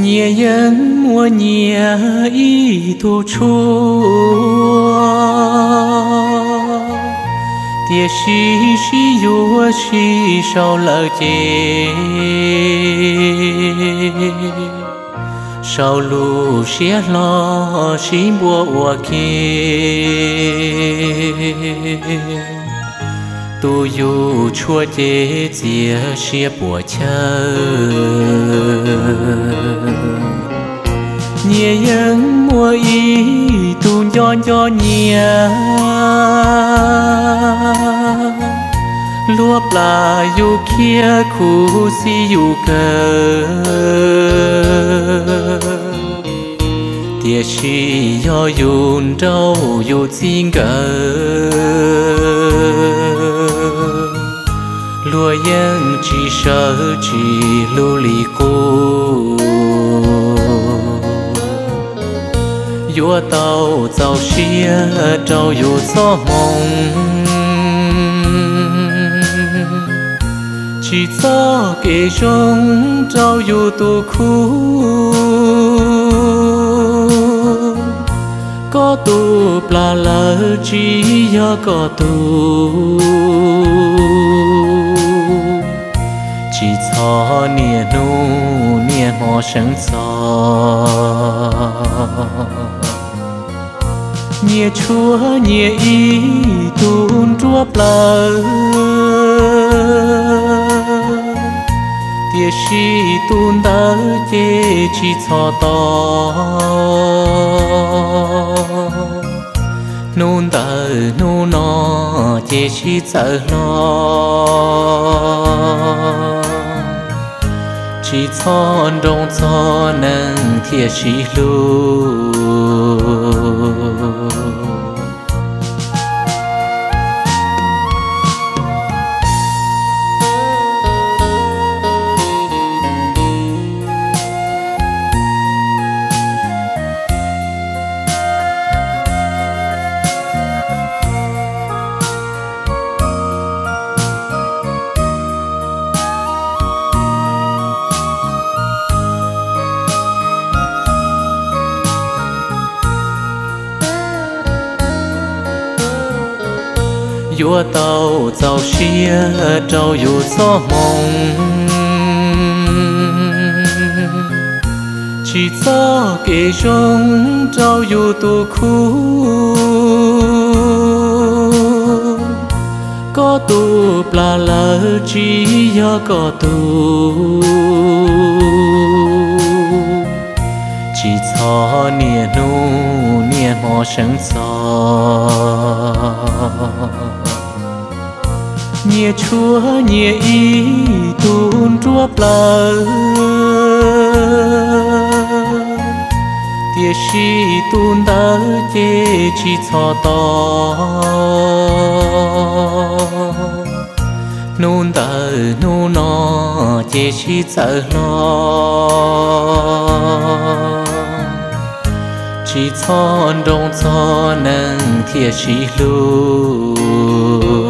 nhẹ dân mua nhẹ ý tu chúa tia shi yua shi sau lỡ chê sau lù xé lo xí bùa ua kê tu yu chua chê chia xé bùa chơ nhẹ dân mua ý tu cho nhẹ lúa pla yu kia khu si yu cơ tia shi yo yun trâu yu xin cơ lúa yên chỉ sợ chỉ lưu lì cô yu tàu tàu xia trâu yu gió mong chỉ cho kể trong trao yêu tu khu có tu là lỡ chỉ do có tu chỉ cho nia nu nia mò sáng gió nia chúa nia ý tuôn chúa lỡ tia shi tuôn đỡ chê chỉ cho to nôn đỡ nô nó chê chỉ sợ lo chỉ cho đông cho nâng tia shi lu vua tàu tàu xia trâu yu gió mong chỉ cho kể trong trâu yu tu khu có tu là lỡ chỉ do có tu chỉ cho nia nu nia mò sáng gió nhẹ chúa nhẹ ý tuôn chúa lỡ tia shi tuôn đỡ chê chỉ cho to nôn đỡ nô nó chê chỉ sợ lo chỉ cho đông cho nâng tia shi lu